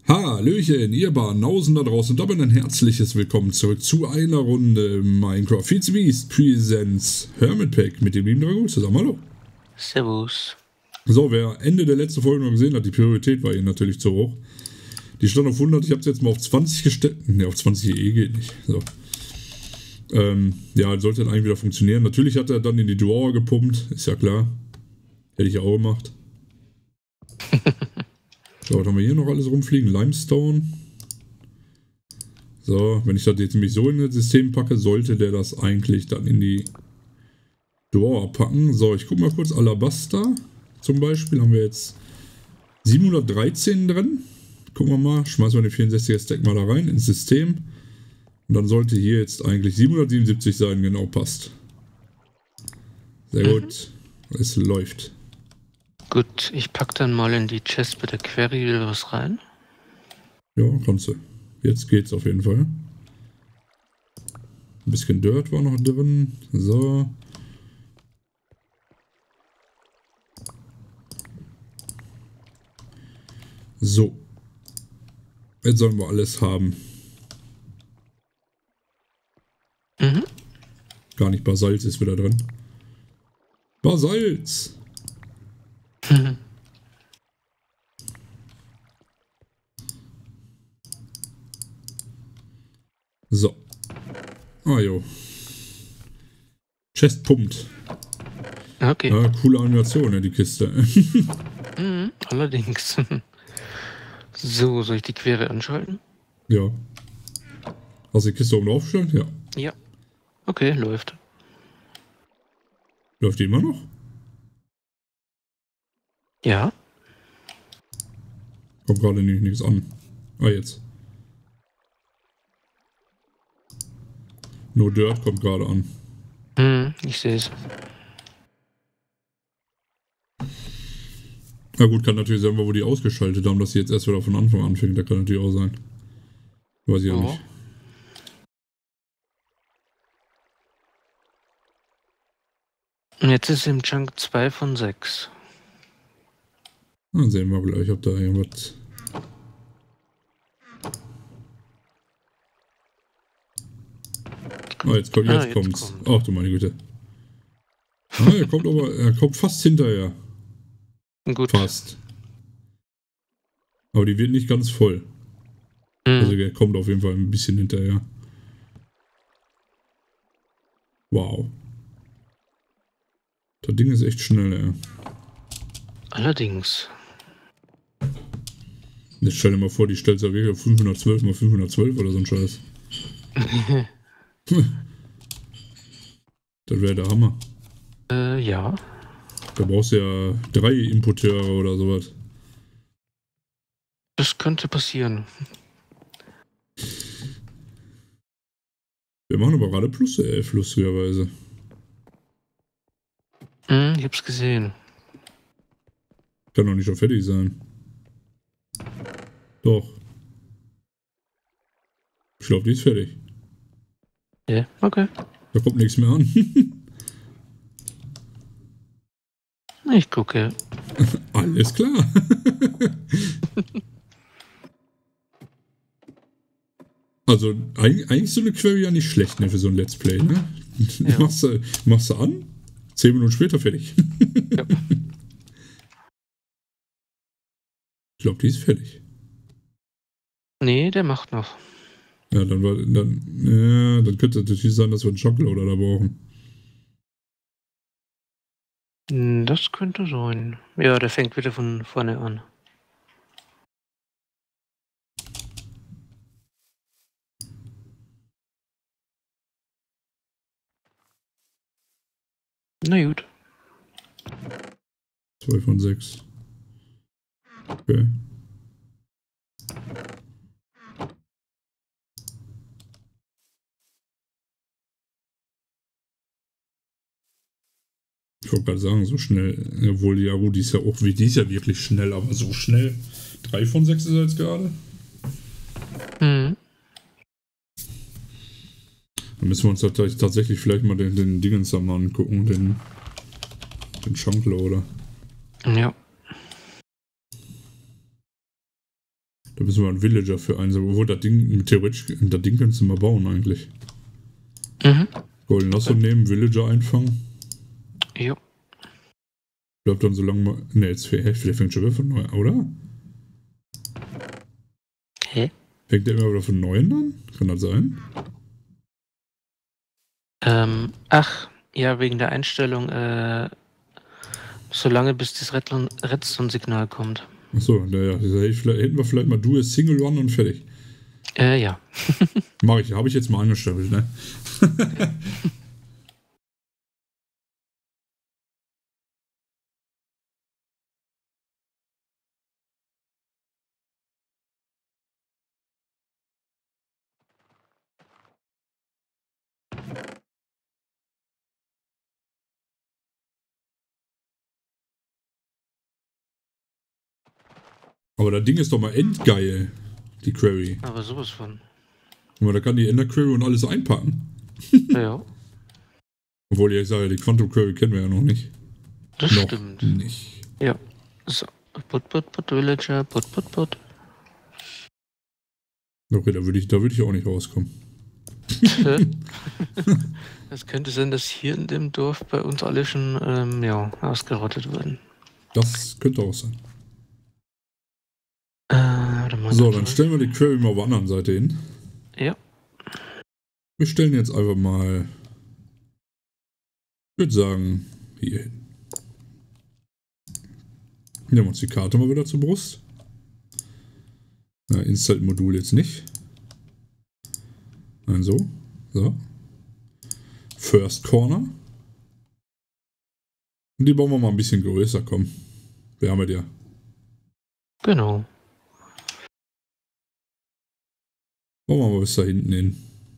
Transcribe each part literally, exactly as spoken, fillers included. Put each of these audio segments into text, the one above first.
Hallöchen, ihr Banausen da draußen und damit ein herzliches Willkommen zurück zu einer Runde Minecraft Feeds Beast Presents Hermit Pack mit dem lieben Dragon zusammen. Hallo. Servus. So, wer Ende der letzten Folge noch gesehen hat, die Priorität war hier natürlich zu hoch. Die stand auf hundert, ich habe es jetzt mal auf zwanzig gestellt. Ne, auf zwanzig E geht nicht. So. Ähm, ja, sollte dann eigentlich wieder funktionieren. Natürlich hat er dann in die Drawer gepumpt, ist ja klar. Hätte ich ja auch gemacht. So, was haben wir hier noch alles rumfliegen? Limestone. So, wenn ich das jetzt nämlich so in das System packe, sollte der das eigentlich dann in die Drawer packen. So, ich gucke mal kurz. Alabaster zum Beispiel haben wir jetzt siebenhundertdreizehn drin. Gucken wir mal, schmeißen wir den vierundsechziger Stack mal da rein ins System. Und dann sollte hier jetzt eigentlich siebenhundertsiebenundsiebzig sein, genau, passt. Sehr mhm. gut, es läuft. Gut, ich pack dann mal in die Chest bei der Query wieder was rein. Ja, kannst du. Jetzt geht's auf jeden Fall. Ein bisschen Dirt war noch drin. So. So. Jetzt sollen wir alles haben. Mhm. Gar nicht, Basalz ist wieder drin. Basalz! Mhm. So. Ah jo. Chest pumpt. Okay. Ja, coole Animation, ja, die Kiste. Mhm, allerdings. So, soll ich die Query anschalten? Ja. Hast du die Kiste oben draufgestellt? Ja. Ja. Okay, läuft. Läuft die immer noch? Ja. Kommt gerade nicht, nichts an. Ah, jetzt. Nur Dirt kommt gerade an. Hm, ich sehe es. Na gut, kann natürlich sein, wo die ausgeschaltet haben, dass sie jetzt erst wieder von Anfang an anfängt. Das kann natürlich auch sein. Weiß ich oh. auch nicht. Und jetzt ist im Chunk zwei von sechs. Dann sehen wir gleich, ob da irgendwas... Ah, jetzt, kommt, jetzt, ah, jetzt kommt's. kommt. Ach du meine Güte. Ah, er kommt aber, er kommt fast hinterher. Gut. Fast. Aber die wird nicht ganz voll. Mhm. Also er kommt auf jeden Fall ein bisschen hinterher. Wow. Das Ding ist echt schnell, ey. Allerdings. Jetzt stell dir mal vor, die stellt ja wirklich auf fünfhundertzwölf mal fünfhundertzwölf oder so ein Scheiß. Das wäre der Hammer. Äh, ja. Da brauchst du ja drei Importeure oder sowas. Das könnte passieren. Wir machen aber gerade plus elf, lustigerweise. Hm, ich hab's gesehen. Kann doch nicht schon fertig sein. Doch. Ich glaube, die ist fertig. Ja, okay. Da kommt nichts mehr an. Ich gucke. Alles klar. Also, eigentlich, eigentlich so eine Query ja nicht schlecht, ne, für so ein Let's Play, ne? Ja. Machst, du, machst du an, zehn Minuten später fertig. Ja. Ich glaube, die ist fertig. Nee, der macht noch. Ja, dann war, dann, ja, dann könnte es natürlich sein, dass wir einen Shockloader da brauchen. Das könnte sein. Ja, der fängt wieder von vorne an. Na gut. zwei von sechs. Okay. Ich wollte gerade sagen, so schnell. Obwohl, ja gut, die ist ja auch wie die ist ja wirklich schnell, aber so schnell. drei von sechs ist er jetzt gerade. Mhm. Dann müssen wir uns tatsächlich vielleicht mal den, den Dingens da mal angucken, den, den Chunkloader. Ja. Da müssen wir einen Villager für einsetzen. Obwohl, das Ding, theoretisch, das Ding kannst du mal bauen eigentlich. Mhm. Golden Lasso okay. nehmen, Villager einfangen. Jo. Bleibt dann so lange mal. Ne, jetzt vielleicht fängt schon wieder von neu, oder? Hä? Fängt der immer wieder von neuen an? Kann das sein? Ähm, ach, ja, wegen der Einstellung, äh, solange bis das Redstone-Signal kommt. Achso, naja, hätten wir vielleicht mal du als Single Run und fertig. Äh, ja. Mach ich, habe ich jetzt mal angestellt, ne? Aber das Ding ist doch mal endgeil, die Query. Aber sowas von. Aber da kann die Ender Query und alles einpacken. Ja. Obwohl, ja, ich sage, die Quantum Query kennen wir ja noch nicht. Das noch stimmt. nicht. Ja. So. Put, put, put, Villager, put, put, put. Okay, da würde ich, da würd ich auch nicht rauskommen. Es könnte sein, dass hier in dem Dorf bei uns alle schon ähm, ja, ausgerottet wurden. Das könnte auch sein. Äh, so, dann stellen wir die Query mal auf der anderen Seite hin. Ja. Wir stellen jetzt einfach mal, ich würde sagen, hier hin. Nehmen wir uns die Karte mal wieder zur Brust. Na, Install-Modul jetzt nicht. Nein, so. So. First Corner. Und die bauen wir mal ein bisschen größer, komm. Wir haben ja. Genau. Bauen wir mal bis da hinten hin.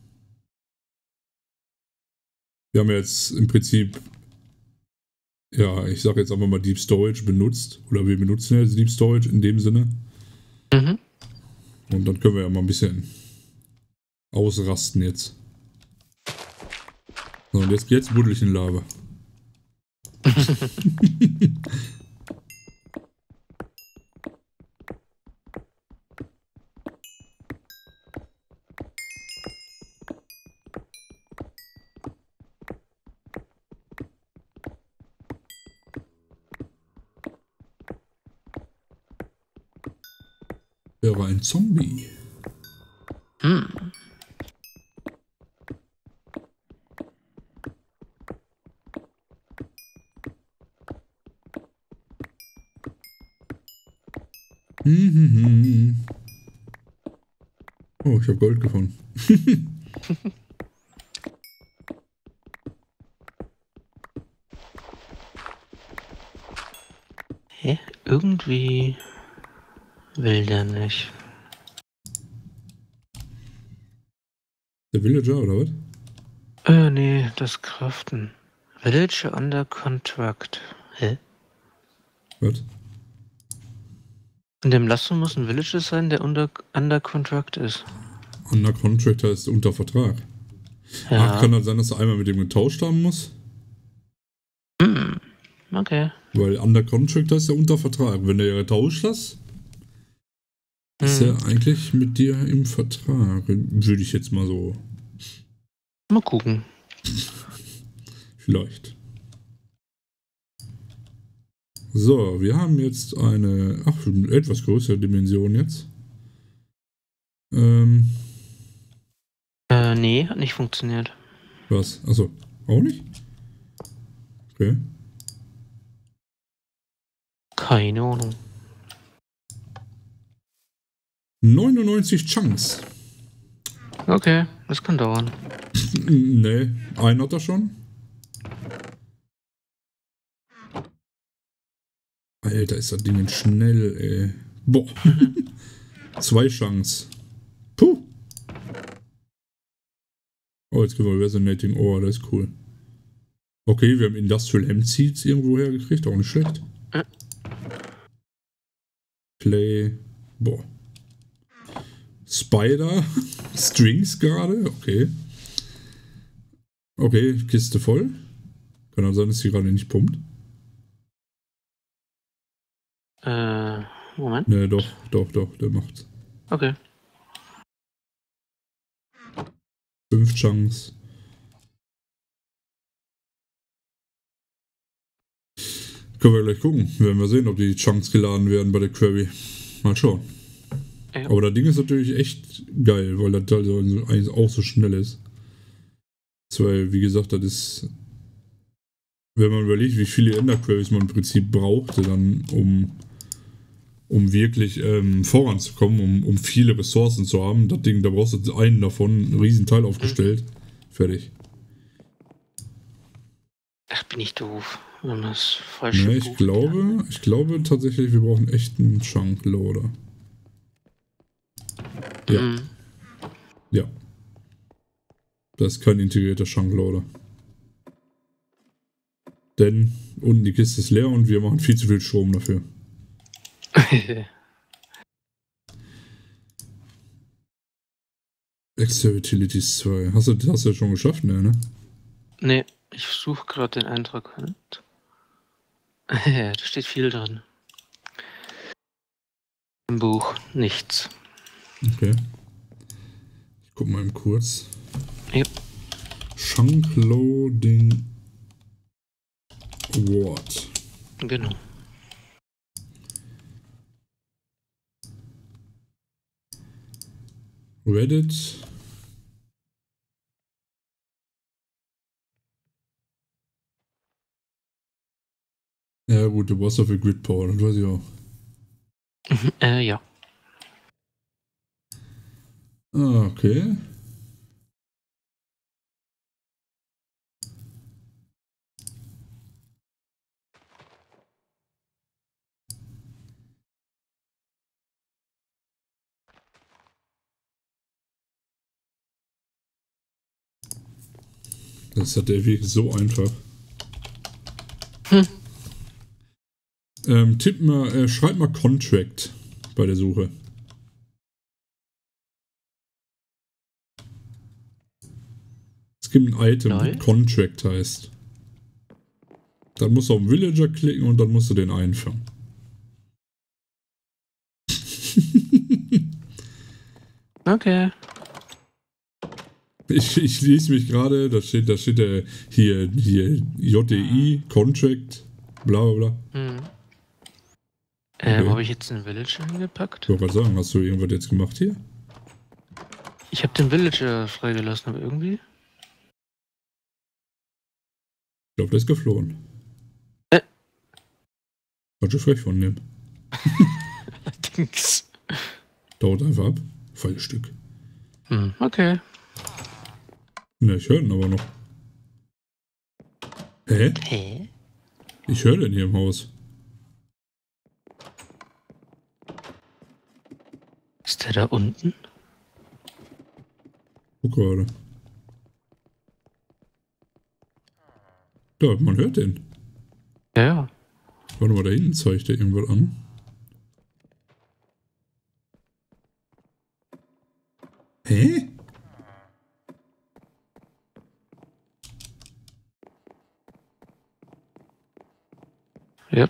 Wir haben jetzt im Prinzip, ja, ich sage jetzt einfach mal Deep Storage benutzt. Oder wir benutzen jetzt Deep Storage in dem Sinne. Mhm. Und dann können wir ja mal ein bisschen ausrasten jetzt. So, und jetzt, jetzt buddel ich in Lava. Er war ein Zombie. Hm. Oh, ich habe Gold gefunden. Hä? Irgendwie will der nicht. Der Villager oder was? Äh, nee, das Craften. Villager under contract. Hä? Was? In dem Lasso muss ein Villager sein, der under, under contract ist. Under Contract heißt unter Vertrag. Ja. Ach, kann das sein, dass du einmal mit dem getauscht haben musst? Hm. Okay. Weil Under Contract heißt ja unter Vertrag. Wenn du ja getauscht hast, hm. ist er eigentlich mit dir im Vertrag. Würde ich jetzt mal so. Mal gucken. Vielleicht. So, wir haben jetzt eine, ach, etwas größere Dimension jetzt. Ähm. Äh, nee, hat nicht funktioniert. Was? Achso, auch nicht? Okay. Keine Ahnung. neunundneunzig Chunks. Okay, das kann dauern. Nee, einen hat er schon. Alter, ist das Ding schnell, ey. Boah. Zwei Chunks. Puh. Oh, jetzt kriegen wir Resonating Ore, das ist cool. Okay, wir haben Industrial Hemp Seeds irgendwo hergekriegt, auch nicht schlecht. Äh. Play. Boah. Spider. Strings gerade, okay. Okay, Kiste voll. Kann auch sein, dass sie gerade nicht pumpt. Äh, Moment. Ne, doch, doch, doch, der macht's. Okay. Fünf Chunks. Können wir gleich gucken. Werden wir sehen, ob die Chunks geladen werden bei der Query. Mal schauen. Ja. Aber das Ding ist natürlich echt geil, weil das also eigentlich auch so schnell ist. Weil, wie gesagt, das ist, wenn man überlegt, wie viele Ender-Queries man im Prinzip brauchte, dann um, um wirklich ähm, voranzukommen, um, um viele Ressourcen zu haben. Das Ding, da brauchst du einen davon, einen riesen Teil aufgestellt. Mhm. Fertig. Ach, bin ich doof. Wenn man das falsche Ne, ich Buch glaube, hat. ich glaube tatsächlich, wir brauchen echt einen Chunk-Loader. Ja. Mhm. Ja. Das ist kein integrierter Chunk-Loader. Denn unten die Kiste ist leer und wir machen viel zu viel Strom dafür. Extra Utilities zwei. Hast du das ja schon geschafft, ne? Ne, ich suche gerade den Eintrag. Da steht viel drin. Im Buch nichts. Okay. Ich guck mal eben kurz. Ja. Chunk Loading Ward. Genau. Reddit. Ja gut, du brauchst dafür Grid Power, das weiß ich auch. Mhm, äh, ja. Ah, okay. Das hat der Weg so einfach. Hm. Ähm, tipp mal, äh, schreib mal Contract bei der Suche. Es gibt ein Item, das Contract heißt. Dann musst du auf den Villager klicken und dann musst du den einfangen. Okay. Ich, ich lese mich gerade, da steht, da steht der hier, hier J D I, Contract, bla bla bla. Hm. Ähm, Okay. habe ich jetzt einen Villager hingepackt? Ich wollte gerade sagen, hast du irgendwas jetzt gemacht hier? Ich habe den Villager freigelassen, aber irgendwie. Ich glaube, der ist geflohen. Äh. Ganz schön frech von dem. Allerdings. Dauert einfach ab. Fallstück. Hm, okay. Ne, ich höre den aber noch. Hä? Hä? Ich höre den hier im Haus. Ist der da unten? Guck gerade. Da, man hört den. Ja, ja. Warte mal, da hinten zeigt der irgendwas an. Hä? Yep.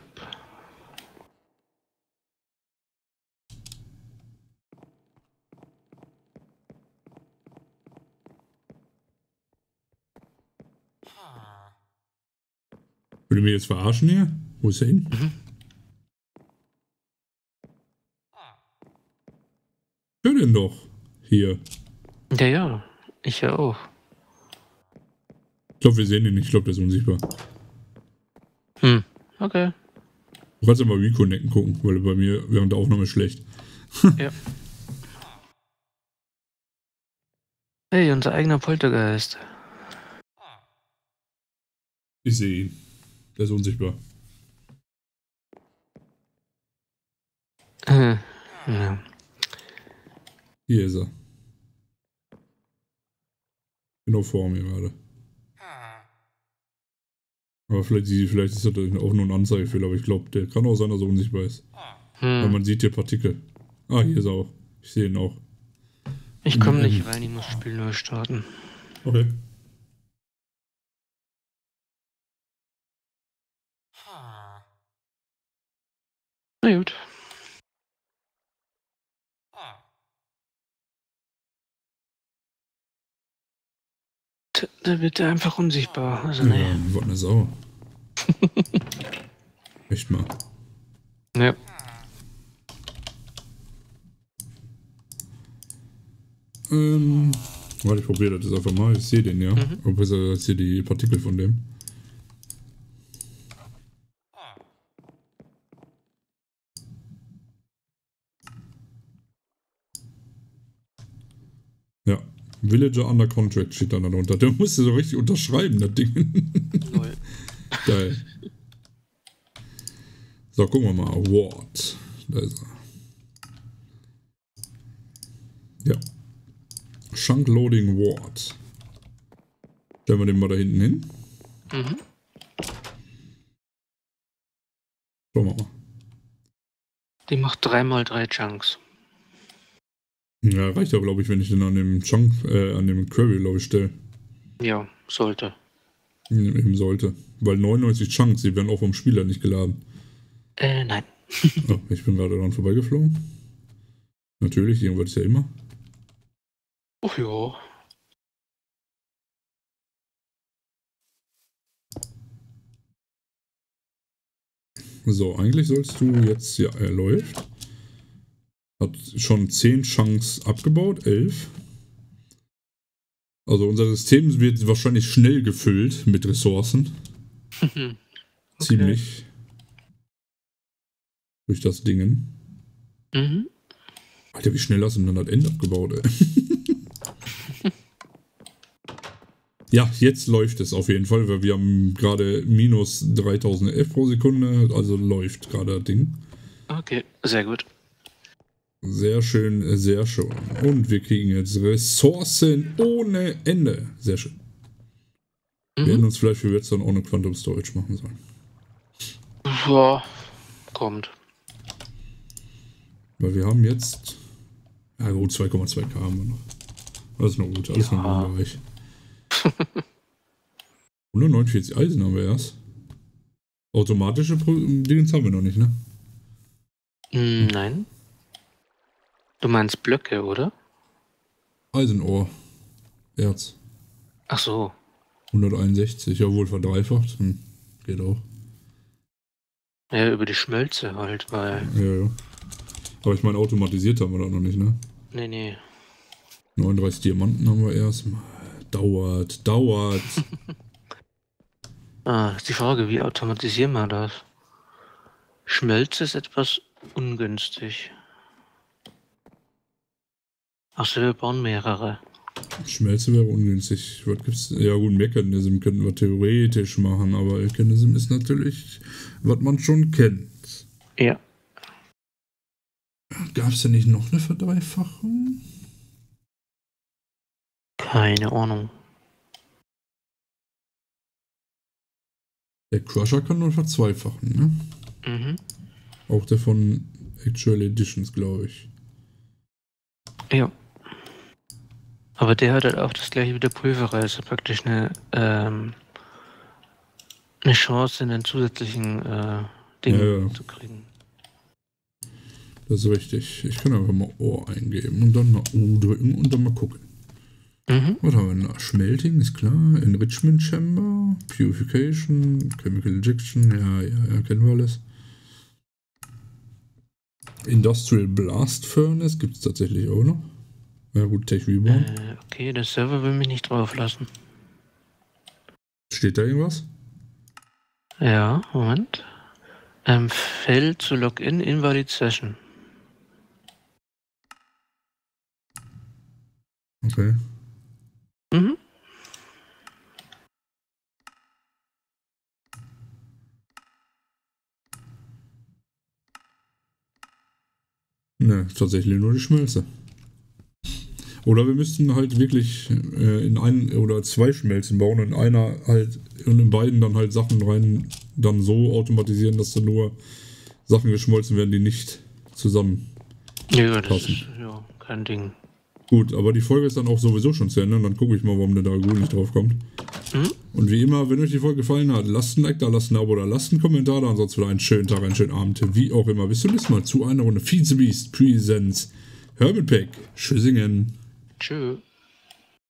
Will ihr mich jetzt verarschen hier? Wo ist er hin? Mhm. Hör den doch. Hier. Ja, ja. Ich ja auch. Ich glaube, wir sehen ihn nicht. Ich glaube, der ist unsichtbar. Hm. Okay. Du kannst ja mal Reconnecten gucken, weil bei mir während der Aufnahme ist schlecht. Ja. Hey, unser eigener Poltergeist. Ich sehe ihn. Der ist unsichtbar. Äh, ja. Hier ist er. Genau vor mir gerade. Aber vielleicht, vielleicht ist das auch nur ein Anzeigefehler, aber ich glaube, der kann auch sein, dass er unsichtbar ist. Hm. Weil man sieht hier Partikel. Ah, hier ist er auch. Ich sehe ihn auch. Ich komme nicht rein, ich muss das Spiel neu starten. Okay. Na gut. wird, da wird er einfach unsichtbar. Also, nee. Ja, was eine Sau. Echt mal. Ja. Ähm, warte, ich probiere das einfach mal. Ich sehe den ja. Mhm. Aber besser als hier die Partikel von dem. Ja. Villager under contract steht dann darunter. Der musste so richtig unterschreiben, das Ding. Null. Geil. So, gucken wir mal. Award. Da ist er. Ja. Chunk Loading Ward. Stellen wir den mal da hinten hin. Mhm. Schauen wir mal. Die macht drei mal drei Chunks. Ja, reicht ja, glaube ich, wenn ich den an dem Chunk, äh, an dem Query, glaube ich, stelle. Ja, sollte. Eben sollte. Weil neunundneunzig Chunks, die werden auch vom Spieler nicht geladen. Äh, nein. Oh, ich bin gerade dran vorbeigeflogen. Natürlich, irgendwas ist ja immer. Oh ja. So, eigentlich sollst du jetzt, ja, er läuft. Hat schon zehn Chunks abgebaut, elf. Also unser System wird wahrscheinlich schnell gefüllt mit Ressourcen. Okay. Ziemlich. Durch das Dingen. Mhm. Alter, wie schnell hast du denn das End abgebaut, ey? Ja, jetzt läuft es auf jeden Fall, weil wir haben gerade minus dreitausend F pro Sekunde, also läuft gerade das Ding. Okay, sehr gut. Sehr schön, sehr schön. Und wir kriegen jetzt Ressourcen ohne Ende. Sehr schön. Mhm. Wir hätten uns vielleicht für jetzt dann auch eine Quantum Storage machen sollen. Ja, kommt. Weil wir haben jetzt... Ja gut, zwei Komma zwei K haben wir noch. Das ist noch gut, alles Ja. noch im Bereich. hundertneunundvierzig Eisen haben wir erst. Automatische Pro- Dingens haben wir noch nicht, ne? Mm, nein. Du meinst Blöcke, oder? Eisenohr. Erz. Ach so. hunderteinundsechzig, ja wohl verdreifacht. Hm, geht auch. Ja, über die Schmelze halt, weil... Ja, ja. Aber ich meine, automatisiert haben wir das noch nicht, ne? Nee, nee. neununddreißig Diamanten haben wir erst. Dauert, dauert. Ah, ist die Frage, wie automatisieren wir das? Schmelze ist etwas ungünstig. Achso, wir bauen mehrere. Schmelze wäre ungünstig. Was gibt's? Ja gut, Mechanism könnten wir theoretisch machen, aber Mechanism ist natürlich, was man schon kennt. Ja. Gab es denn nicht noch eine Verdreifachung? Keine Ahnung. Der Crusher kann nur verzweifachen, ne? Mhm. Auch der von Actual Editions, glaube ich. Ja. Aber der hat halt auch das gleiche wie der Pulverer, also praktisch eine, ähm, eine Chance, einen zusätzlichen äh, Ding Ja, ja. zu kriegen. Das ist richtig. Ich kann einfach mal Ohr eingeben und dann mal U drücken und dann mal gucken. Mhm. Was haben wir da? Schmelting ist klar. Enrichment Chamber, Purification, Chemical Injection, ja, ja, ja, kennen wir alles. Industrial Blast Furnace gibt es tatsächlich auch noch. Ja gut, Tech Reborn. Äh, okay, der Server will mich nicht drauf lassen. Steht da irgendwas? Ja, Moment. Ähm, Feld zu Login, Invalid Session. Okay. Mhm. Ne, tatsächlich nur die Schmelze. Oder wir müssten halt wirklich äh, in ein oder zwei Schmelzen bauen und in einer halt und in beiden dann halt Sachen rein dann so automatisieren, dass dann nur Sachen geschmolzen werden, die nicht zusammen. Ja, das Passen. ist ja kein Ding. Gut, aber die Folge ist dann auch sowieso schon zu Ende und dann gucke ich mal, warum der Dragoon nicht drauf kommt. Mhm. Und wie immer, wenn euch die Folge gefallen hat, lasst ein Like da, lasst ein Abo da, lasst einen Kommentar da, ansonsten wieder einen schönen Tag, einen schönen Abend, wie auch immer. Bis zum nächsten Mal zu einer Runde Vizebeast Presents Hermit Pack. Tschüssingen. Tschö.